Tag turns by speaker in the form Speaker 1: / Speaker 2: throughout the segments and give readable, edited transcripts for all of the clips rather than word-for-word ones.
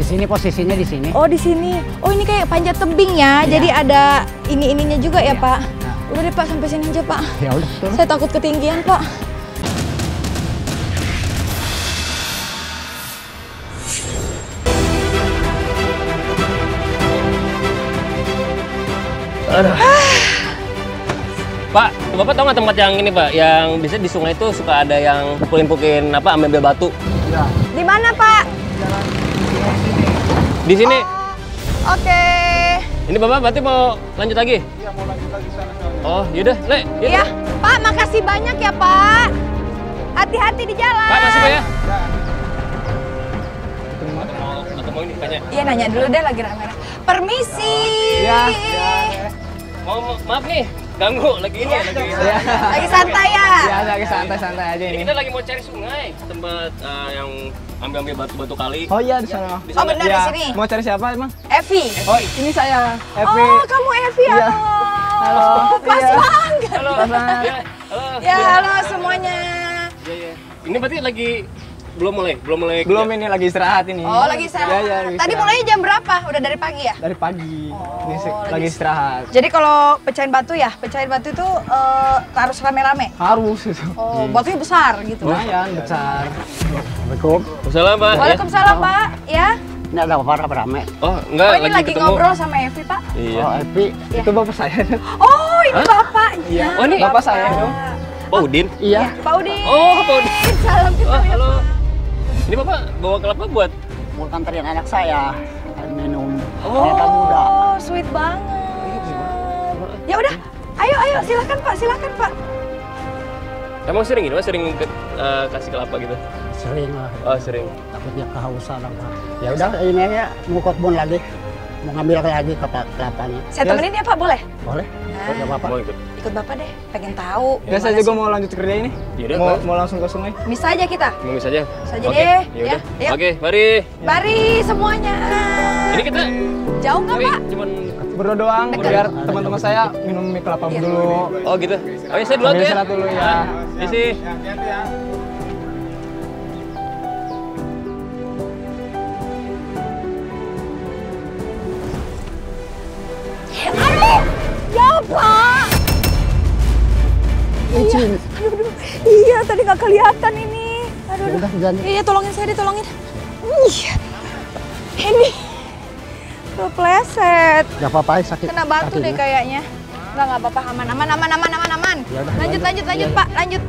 Speaker 1: Di sini posisinya di sini.
Speaker 2: Oh, di sini. Oh, ini kayak panjat tebing ya.
Speaker 1: Iya.
Speaker 2: Jadi ada ininya juga ya,
Speaker 1: Iya.
Speaker 2: Pak.
Speaker 1: Nah.
Speaker 2: Udah deh, Pak, sampai sini aja, Pak.
Speaker 1: Ya udah. Turun.
Speaker 2: Saya takut ketinggian, Pak.
Speaker 3: Pak, Bapak tahu nggak tempat yang ini Pak, yang biasanya di sungai itu suka ada yang pukul-pukulin apa, ambil batu.
Speaker 1: Ya.
Speaker 2: Di mana, Pak?
Speaker 3: Di sini.
Speaker 2: Oh, oke.
Speaker 3: Ini Bapak berarti mau lanjut lagi?
Speaker 1: Iya, mau lanjut lagi sana.
Speaker 3: Oh, yaudah, Lek.
Speaker 2: Iya, Pak, makasih banyak ya, Pak. Hati-hati di jalan.
Speaker 3: Pak, masih Pak ya?
Speaker 1: Ya.
Speaker 3: Atau mau ini tanya?
Speaker 2: Iya, nanya dulu deh lagi rame-rame. Permisi.
Speaker 1: Ya.
Speaker 3: Maaf nih, ganggu lagi ini.
Speaker 1: Ya.
Speaker 2: Lagi santai ya?
Speaker 1: Ya, lagi santai-santai aja
Speaker 3: Ini
Speaker 1: ini.
Speaker 3: kita lagi mau cari sungai, tempat yang ambil batu-batu kali.
Speaker 1: Oh iya, di sana.
Speaker 3: Di
Speaker 2: Oh,
Speaker 3: sana.
Speaker 2: benar
Speaker 1: Ya.
Speaker 2: di sini.
Speaker 1: Mau cari siapa emang?
Speaker 2: Evi.
Speaker 1: Oh, ini saya, Evi.
Speaker 2: Oh, kamu Evi.
Speaker 1: Iya.
Speaker 2: Halo. Pas
Speaker 1: Iya.
Speaker 2: banget.
Speaker 3: Halo.
Speaker 1: Pas banget.
Speaker 3: Ya, halo.
Speaker 2: Ya, halo semuanya.
Speaker 3: Iya, iya. Ini berarti lagi belum mulai.
Speaker 1: Belum, ini lagi istirahat ini.
Speaker 2: Oh, lagi istirahat.
Speaker 1: Ya, ya, lagi
Speaker 2: Tadi
Speaker 1: istirahat.
Speaker 2: mulainya jam berapa? Udah dari pagi ya?
Speaker 1: Dari pagi.
Speaker 2: Oh,
Speaker 1: Ini
Speaker 2: lagi
Speaker 1: lagi istirahat.
Speaker 2: Jadi kalau pecahin batu ya, pecahin batu itu harus rame-rame.
Speaker 1: Harus itu.
Speaker 2: Oh, batunya besar gitu.
Speaker 1: Lumayan besar.
Speaker 4: Assalamualaikum.
Speaker 3: Waalaikumsalam, Pak.
Speaker 2: Waalaikumsalam, Pak. Ya.
Speaker 4: Ini ada apa rame?
Speaker 3: Oh, enggak,
Speaker 2: Oh, ini lagi
Speaker 3: ketemu.
Speaker 2: ngobrol sama Evi, Pak.
Speaker 3: Iya.
Speaker 4: Oh, Epi.
Speaker 2: Ya.
Speaker 1: Itu bapak saya.
Speaker 2: Oh, ini Bapak.
Speaker 1: Iya.
Speaker 3: Oh, ini
Speaker 1: bapak saya dong.
Speaker 3: Pak Udin.
Speaker 4: Iya.
Speaker 2: Pak Udin.
Speaker 3: Oh, Pak Udin.
Speaker 2: Salam kita
Speaker 3: Oh,
Speaker 2: ya,
Speaker 3: halo.
Speaker 2: Pak.
Speaker 3: Ini Bapak bawa kelapa buat
Speaker 4: Mau kanterin anak saya minum
Speaker 2: Oh,
Speaker 4: kelapa muda.
Speaker 2: sweet banget. Ya udah, ayo silakan Pak, silakan Pak.
Speaker 3: emang sering gitu, Pak? Sering kasih kelapa gitu?
Speaker 4: Sering lah.
Speaker 3: Oh, sering.
Speaker 4: Takutnya kehausan apa. Ya udah, ini aja mau kebun lagi. Mau ngambil lagi kelapanya.
Speaker 2: Saya
Speaker 1: Ya.
Speaker 2: temenin ya Pak, boleh?
Speaker 4: Boleh?
Speaker 2: Nah,
Speaker 4: Tidak apa-apa.
Speaker 3: Mau ikut?
Speaker 2: ikut Bapak deh, pengen tahu.
Speaker 1: Ya, saya juga mau lanjut kerja ini.
Speaker 3: Yaudah,
Speaker 1: Mau,
Speaker 3: Pak.
Speaker 1: mau langsung ke sungai.
Speaker 2: Bisa aja kita.
Speaker 3: Ngemis aja?
Speaker 2: Saja
Speaker 3: Oke,
Speaker 2: deh,
Speaker 3: yaudah.
Speaker 2: ya, yuk.
Speaker 3: Oke, mari.
Speaker 2: Mari semuanya.
Speaker 3: Ini kita
Speaker 2: Jauh nggak
Speaker 3: tapi
Speaker 2: Pak?
Speaker 3: cuman...
Speaker 1: Berdua doang, biar teman-teman saya minum mie kelapa
Speaker 2: Iya.
Speaker 1: dulu.
Speaker 3: Oh gitu? Oh ya, saya duluan
Speaker 1: Sambil
Speaker 3: ya?
Speaker 1: istirahat dulu ya.
Speaker 3: Isi.
Speaker 2: Aduh, ya Pak.
Speaker 4: Izin.
Speaker 2: Iya, tadi nggak kelihatan ini. Aduh,
Speaker 4: Ya udah, jangan.
Speaker 2: Iya, tolongin saya deh, tolongin. Ini kepleset.
Speaker 4: Gak apa-apa, sakit.
Speaker 2: Kena batu deh
Speaker 4: kakinya.
Speaker 2: kayaknya. Nggak apa-apa, aman.
Speaker 4: Ya udah,
Speaker 2: Lanjut, Pak, lanjut.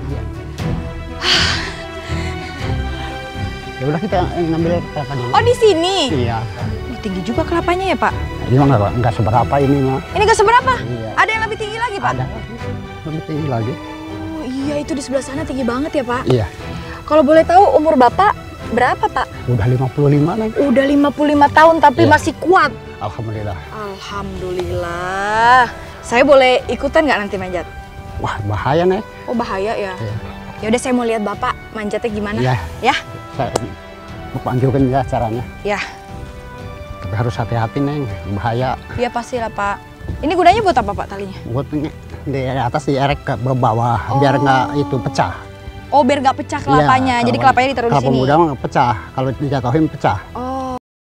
Speaker 4: Ya udah, kita ngambil kelapa dulu.
Speaker 2: Oh, di sini.
Speaker 4: Iya.
Speaker 2: Ini tinggi juga kelapanya ya, Pak?
Speaker 4: Ini mah nggak seberapa ini mah.
Speaker 2: Ini nggak seberapa?
Speaker 4: Iya.
Speaker 2: Ada yang lebih tinggi lagi, Pak?
Speaker 4: Ada lagi. Lebih tinggi lagi.
Speaker 2: Oh iya, itu di sebelah sana tinggi banget ya, Pak?
Speaker 4: Iya.
Speaker 2: Kalau boleh tahu umur Bapak berapa, Pak?
Speaker 4: Udah 55 nih.
Speaker 2: Udah 55 tahun tapi
Speaker 4: Iya.
Speaker 2: masih kuat.
Speaker 4: Alhamdulillah.
Speaker 2: Alhamdulillah. Saya boleh ikutan nggak nanti manjat?
Speaker 4: Wah, bahaya nih.
Speaker 2: Oh bahaya ya?
Speaker 4: Iya.
Speaker 2: Ya udah saya mau lihat Bapak manjatnya gimana?
Speaker 4: Iya.
Speaker 2: Ya?
Speaker 4: Saya panggilkan ya caranya.
Speaker 2: Ya.
Speaker 4: Tapi harus hati-hati, Neng. Bahaya.
Speaker 2: Iya pastilah, Pak. Ini gunanya buat apa, Pak, talinya?
Speaker 4: Buat di atas dierek ke bawah biar nggak itu pecah.
Speaker 2: Oh, biar nggak pecah kelapanya.
Speaker 4: Iya,
Speaker 2: Jadi
Speaker 4: kalau
Speaker 2: kelapanya ditaruh di
Speaker 4: kelapa
Speaker 2: sini.
Speaker 4: muda mah pecah. Kalau dijatuhin pecah.
Speaker 2: Oh.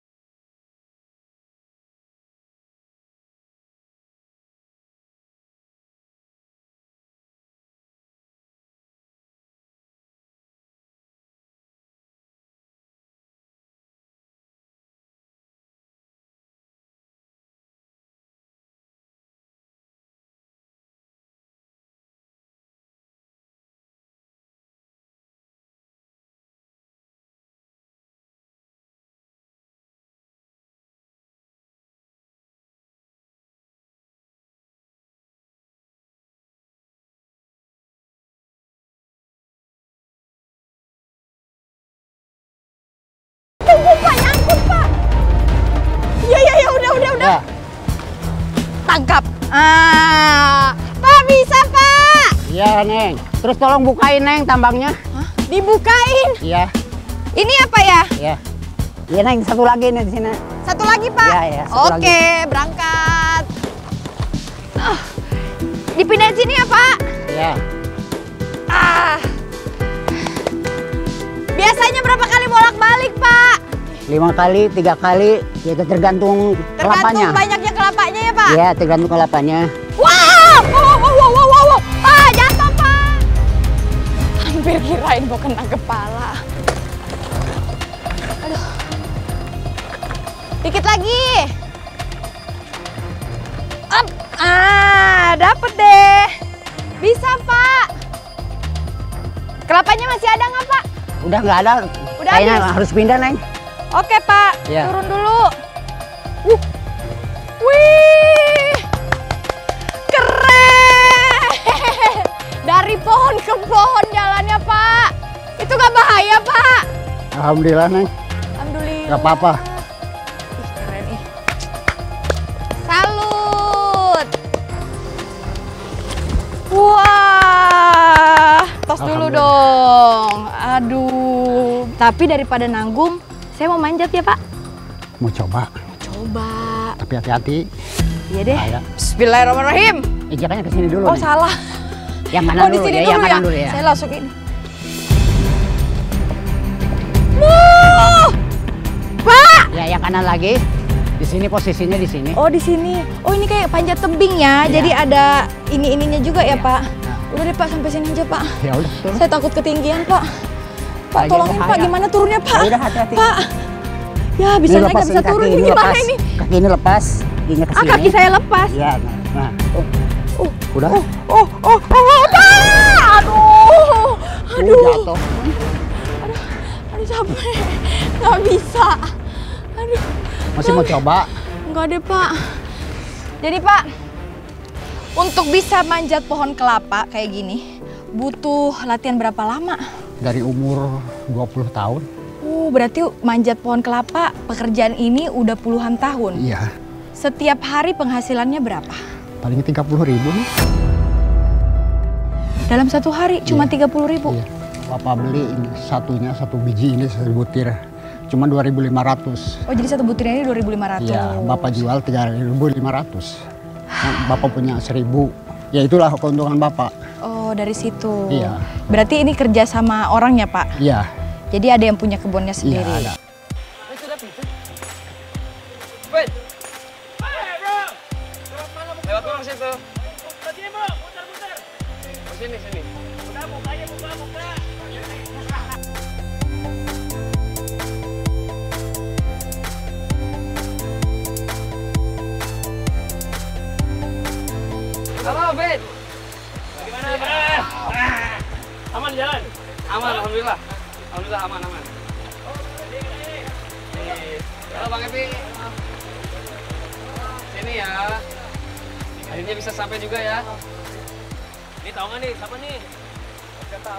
Speaker 2: Tunggu, Pak, nyangkut, Pak. Iya, udah.
Speaker 4: Ya,
Speaker 2: Tangkap. Pak, bisa, Pak.
Speaker 4: iya, Neng. Terus tolong bukain, Neng, tambangnya.
Speaker 2: Hah? Dibukain.
Speaker 4: Iya,
Speaker 2: Ini apa ya?
Speaker 4: iya. Iya, Neng, satu lagi nih di sini.
Speaker 2: Satu lagi, Pak?
Speaker 4: Iya, iya, satu
Speaker 2: Oke, berangkat. Dipindahin sini ya, Pak?
Speaker 4: Iya.
Speaker 2: Biasanya berapa kali bolak-balik, Pak?
Speaker 4: 5 kali, 3 kali, ya itu tergantung kelapanya.
Speaker 2: Tergantung banyaknya kelapanya ya Pak?
Speaker 4: Ya, tergantung kelapanya.
Speaker 2: Wow! Wow! Pak, jatuh Pak! Hampir kirain mau kena kepala. Aduh. Dikit lagi. Up. Dapet deh. Bisa Pak. Kelapanya masih ada nggak Pak?
Speaker 4: Udah nggak ada.
Speaker 2: Udah
Speaker 4: Kayaknya
Speaker 2: habis.
Speaker 4: harus pindah, Neng.
Speaker 2: Oke Pak,
Speaker 4: Ya.
Speaker 2: turun dulu. Wih, keren. Dari pohon ke pohon jalannya Pak. Itu nggak bahaya Pak?
Speaker 4: Alhamdulillah, Neng.
Speaker 2: Alhamdulillah.
Speaker 4: Nggak apa-apa.
Speaker 2: Ih, keren ih. Salut. Wah, tos dulu dong. Aduh, tapi daripada nanggung, saya mau manjat ya Pak.
Speaker 4: Mau coba,
Speaker 2: Coba.
Speaker 4: tapi hati-hati.
Speaker 2: Iya deh.
Speaker 4: Bahaya.
Speaker 2: Bismillahirrahmanirrahim.
Speaker 4: Jangan ke sini dulu,
Speaker 2: Oh
Speaker 4: Neng.
Speaker 2: salah.
Speaker 4: Yang kanan
Speaker 2: Oh di
Speaker 4: dulu,
Speaker 2: sini
Speaker 4: ya,
Speaker 2: dulu
Speaker 4: yang
Speaker 2: ya.
Speaker 4: kanan dulu ya.
Speaker 2: Saya langsung ini. Wuh! Pak.
Speaker 4: Ya, yang kanan lagi. Di sini posisinya di sini.
Speaker 2: Oh di sini. Oh ini kayak panjat tebing ya.
Speaker 4: Iya.
Speaker 2: Jadi ada ininya juga ya
Speaker 4: Iya.
Speaker 2: Pak.
Speaker 4: Nah.
Speaker 2: Udah deh Pak sampai sini aja Pak.
Speaker 4: Ya udah, turun.
Speaker 2: Saya takut ketinggian Pak. Pak
Speaker 4: Lagi
Speaker 2: tolongin Pak
Speaker 4: bahaya.
Speaker 2: gimana turunnya Pak?
Speaker 4: Ya udah, hati-hati.
Speaker 2: Pak. Ya bisa
Speaker 4: Ini
Speaker 2: naik nggak bisa
Speaker 4: lepasin
Speaker 2: turun
Speaker 4: kaki,
Speaker 2: ini
Speaker 4: ini
Speaker 2: gimana
Speaker 4: lepas.
Speaker 2: ini?
Speaker 4: Kaki ini lepas, kakinya ke sini.
Speaker 2: Kaki saya lepas.
Speaker 4: Ya, nah. Udah.
Speaker 2: Oh Pak. Aduh.
Speaker 4: Jatuh.
Speaker 2: Aduh capek. Nggak bisa. Aduh.
Speaker 4: Masih mau coba?
Speaker 2: Enggak deh Pak. Jadi Pak, untuk bisa manjat pohon kelapa kayak gini, butuh latihan berapa lama?
Speaker 4: Dari umur 20 tahun.
Speaker 2: Berarti manjat pohon kelapa, pekerjaan ini udah puluhan tahun.
Speaker 4: Iya.
Speaker 2: Setiap hari penghasilannya berapa?
Speaker 4: Paling 30.000 nih.
Speaker 2: Dalam satu hari cuma 30.000.
Speaker 4: Iya. Bapak beli ini satunya, satu biji ini 1 butir. Cuma 2.500.
Speaker 2: Oh jadi satu butirnya ini 2.500.
Speaker 4: Iya, Bapak jual 3.500. Nah, Bapak punya 1.000. Ya itulah keuntungan Bapak.
Speaker 2: Oh dari situ.
Speaker 4: Iya.
Speaker 2: Berarti ini kerja sama orang ya Pak?
Speaker 4: Iya.
Speaker 2: Jadi ada yang punya kebunnya
Speaker 4: Iya,
Speaker 2: sendiri.
Speaker 4: ada.
Speaker 3: Wait. Lewat mana situ? Sini. Halo, Bet. Gimana, Bet? Aman di jalan? Aman, alhamdulillah. Alhamdulillah aman. Halo Bang Epi. Sini ya. Akhirnya bisa sampai juga ya. Ini tahu nggak nih, siapa nih? Nggak tahu.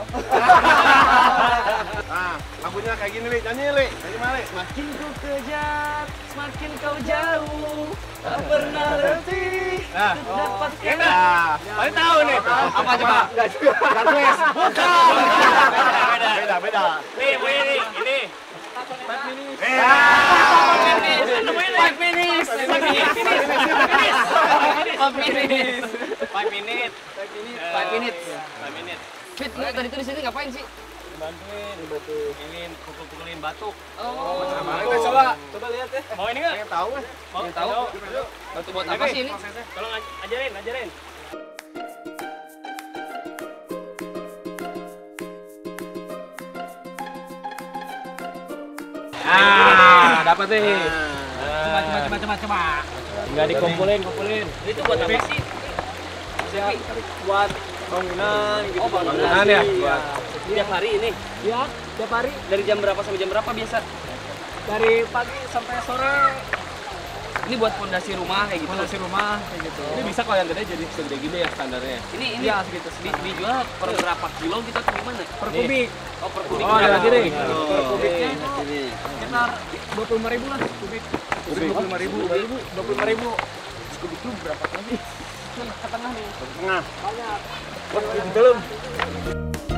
Speaker 5: Nah, lagunya kayak gini, Li. Nyanyi, Li. Kayak gimana, Li?
Speaker 3: Semakin ku kejar, semakin kau jauh. Tak pernah berhenti.
Speaker 5: Nah,
Speaker 3: Dapatkan.
Speaker 5: nah, paling tahu nih.
Speaker 3: Apa coba?
Speaker 5: Gargoyles. Bukan. Beda.
Speaker 3: Nih, ini. 5 minutes. Fit, lu tadi tuh di sini ngapain sih? Bantuin, pukul-pukulin batuk. Oh.
Speaker 5: Coba lihat ya.
Speaker 3: Mau ini nggak?
Speaker 5: Pengen tahu kan?
Speaker 3: Mau tahu? Batu buat apa sih ini? Tolong ajarin. Dapat nih. Coba. Enggak dikumpulin. Itu buat apa sih?
Speaker 5: Buat bangunan gitu.
Speaker 3: Oh,
Speaker 5: bangunan ya. Buat
Speaker 3: Tiap hari ini?
Speaker 5: ya, tiap hari
Speaker 3: Dari jam berapa sampai jam berapa biasa?
Speaker 5: dari pagi sampai sore.
Speaker 3: Ini buat fondasi rumah kayak gitu.
Speaker 5: Fondasi rumah kayak gitu.
Speaker 3: Ini bisa kalau yang gede jadi segede gini ya standarnya. Ini
Speaker 5: Ya, segitu.
Speaker 3: dijual per berapa kilo gitu atau gimana?
Speaker 5: Per kubik.
Speaker 3: Oh, per kubik.
Speaker 5: Oh, ada lagi nih.
Speaker 3: Oh,
Speaker 5: Per kubiknya
Speaker 3: ini.
Speaker 5: itu sekitar 25.000 lah kubik. Kubik 25.000. Kubik itu berapa lagi? Ke tengah nih. Tengah. Banyak. Wah, belum.